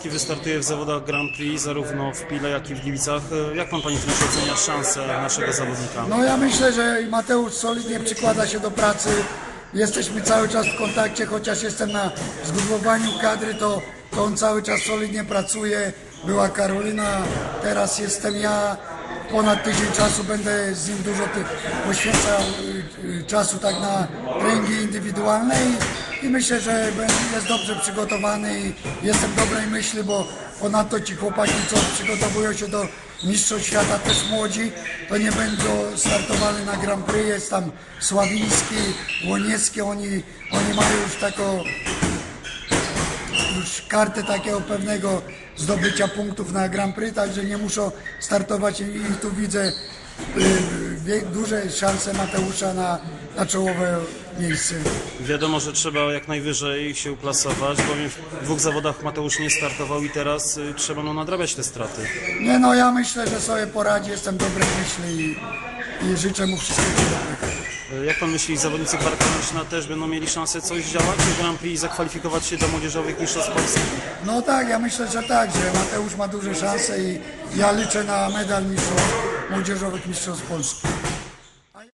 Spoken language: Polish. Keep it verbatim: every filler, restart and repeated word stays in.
Sobolski wystartuje w zawodach Grand Prix, zarówno w Pile, jak i w Gliwicach. Jak pan, panie trenerze, ocenia szanse naszego zawodnika? No ja myślę, że Mateusz solidnie przykłada się do pracy. Jesteśmy cały czas w kontakcie, chociaż jestem na zbudowaniu kadry, to, to on cały czas solidnie pracuje. Była Karolina, teraz jestem ja. Ponad tydzień czasu będę z nim dużo poświęcał czasu tak na treningi indywidualne i, i myślę, że jest dobrze przygotowany i jestem dobrej myśli, bo ponadto ci chłopaki, co przygotowują się do Mistrzostw Świata, też młodzi, to nie będą startowali na Grand Prix. Jest tam Sławiński, Łoniecki, oni, oni mają już taką już kartę takiego pewnego zdobycia punktów na Grand Prix, także nie muszą startować i, i tu widzę y, duże szanse Mateusza na, na czołowe miejsce. Wiadomo, że trzeba jak najwyżej się uplasować, bowiem w dwóch zawodach Mateusz nie startował i teraz y, trzeba no, nadrabiać te straty. Nie no, ja myślę, że sobie poradzi, jestem dobrej myśli i, i życzę mu wszystkiego dobrego. Jak pan myśli, zawodnicy Bartolomina też będą mieli szansę coś działać w Grand Prix i zakwalifikować się do młodzieżowych mistrzostw Polski? No tak, ja myślę, że tak, że Mateusz ma duże szanse i ja liczę na medal mistrzostw, młodzieżowych mistrzostw Polski.